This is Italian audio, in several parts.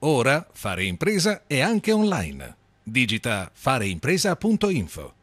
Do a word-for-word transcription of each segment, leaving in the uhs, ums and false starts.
Ora fare impresa è anche online. Digita fareimpresa punto info.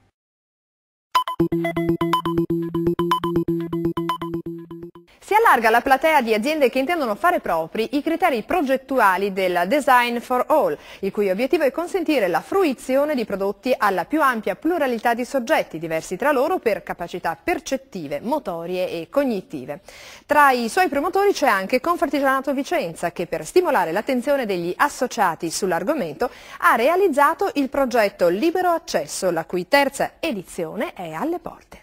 Si allarga la platea di aziende che intendono fare propri i criteri progettuali del Design for All, il cui obiettivo è consentire la fruizione di prodotti alla più ampia pluralità di soggetti, diversi tra loro per capacità percettive, motorie e cognitive. Tra i suoi promotori c'è anche Confartigianato Vicenza, che per stimolare l'attenzione degli associati sull'argomento ha realizzato il progetto Libero Accesso, la cui terza edizione è alle porte.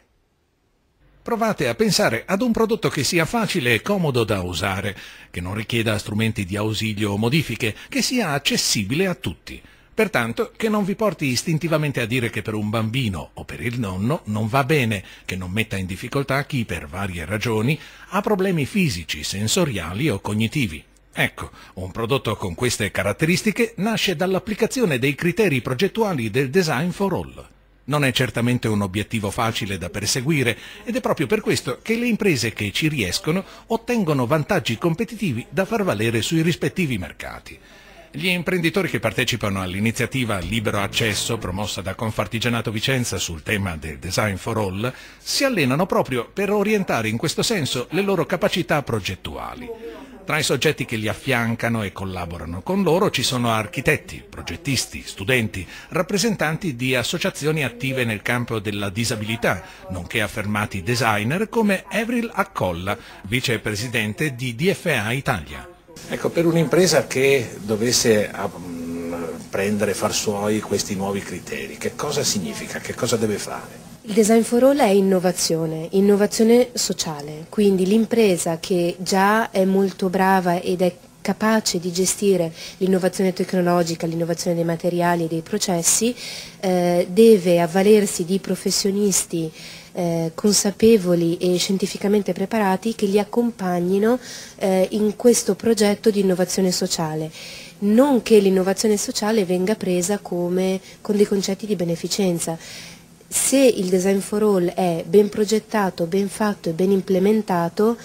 Provate a pensare ad un prodotto che sia facile e comodo da usare, che non richieda strumenti di ausilio o modifiche, che sia accessibile a tutti. Pertanto, che non vi porti istintivamente a dire che per un bambino o per il nonno non va bene, che non metta in difficoltà chi, per varie ragioni, ha problemi fisici, sensoriali o cognitivi. Ecco, un prodotto con queste caratteristiche nasce dall'applicazione dei criteri progettuali del Design for All. Non è certamente un obiettivo facile da perseguire ed è proprio per questo che le imprese che ci riescono ottengono vantaggi competitivi da far valere sui rispettivi mercati. Gli imprenditori che partecipano all'iniziativa Libero Accesso, promossa da Confartigianato Vicenza sul tema del Design for All, si allenano proprio per orientare in questo senso le loro capacità progettuali. Tra i soggetti che li affiancano e collaborano con loro ci sono architetti, progettisti, studenti, rappresentanti di associazioni attive nel campo della disabilità, nonché affermati designer come Avril Accolla, vicepresidente di D F A Italia. Ecco, per un'impresa che dovesse prendere, far suoi questi nuovi criteri, che cosa significa? Che cosa deve fare? Il Design for All è innovazione, innovazione sociale, quindi l'impresa che già è molto brava ed è capace di gestire l'innovazione tecnologica, l'innovazione dei materiali e dei processi, eh, deve avvalersi di professionisti eh, consapevoli e scientificamente preparati che li accompagnino eh, in questo progetto di innovazione sociale. Non che l'innovazione sociale venga presa come con dei concetti di beneficenza. Se il Design for All è ben progettato, ben fatto e ben implementato,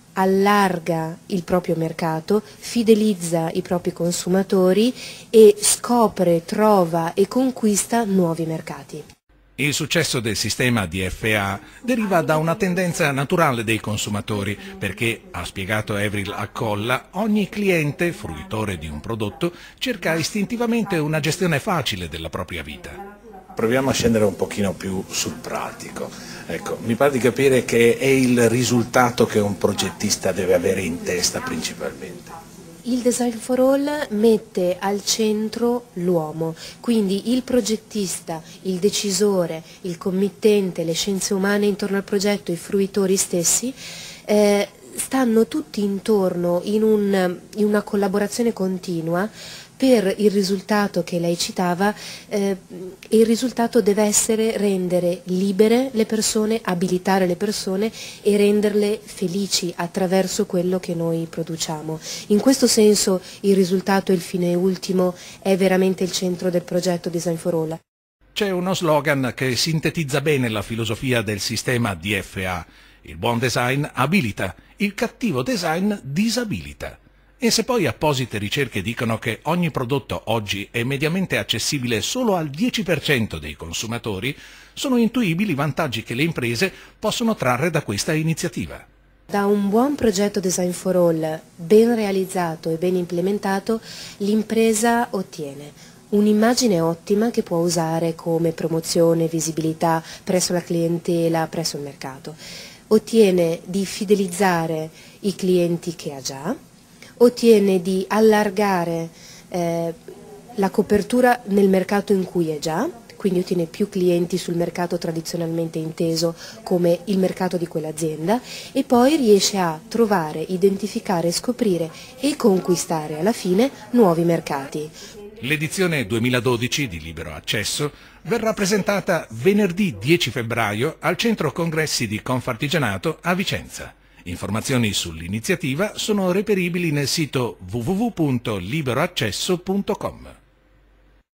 allarga il proprio mercato, fidelizza i propri consumatori e scopre, trova e conquista nuovi mercati. Il successo del sistema D F A deriva da una tendenza naturale dei consumatori, perché, ha spiegato Avril Accolla, ogni cliente, fruitore di un prodotto, cerca istintivamente una gestione facile della propria vita. Proviamo a scendere un pochino più sul pratico. Ecco, mi pare di capire che è il risultato che un progettista deve avere in testa principalmente. Il Design for All mette al centro l'uomo, quindi il progettista, il decisore, il committente, le scienze umane intorno al progetto, i fruitori stessi, eh, stanno tutti intorno in, un, in una collaborazione continua per il risultato che lei citava. Eh, il risultato deve essere rendere libere le persone, abilitare le persone e renderle felici attraverso quello che noi produciamo. In questo senso il risultato, il fine ultimo, è veramente il centro del progetto Design for All. C'è uno slogan che sintetizza bene la filosofia del sistema D F A. Il buon design abilita, il cattivo design disabilita. E se poi apposite ricerche dicono che ogni prodotto oggi è mediamente accessibile solo al dieci per cento dei consumatori, sono intuibili i vantaggi che le imprese possono trarre da questa iniziativa. Da un buon progetto Design for All, ben realizzato e ben implementato, l'impresa ottiene un'immagine ottima che può usare come promozione, visibilità presso la clientela, presso il mercato. Ottiene di fidelizzare i clienti che ha già, ottiene di allargare eh, la copertura nel mercato in cui è già, quindi ottiene più clienti sul mercato tradizionalmente inteso come il mercato di quell'azienda, e poi riesce a trovare, identificare, scoprire e conquistare alla fine nuovi mercati. L'edizione duemiladodici di Libero Accesso verrà presentata venerdì dieci febbraio al Centro Congressi di Confartigianato a Vicenza. Informazioni sull'iniziativa sono reperibili nel sito w w w punto libero accesso punto com.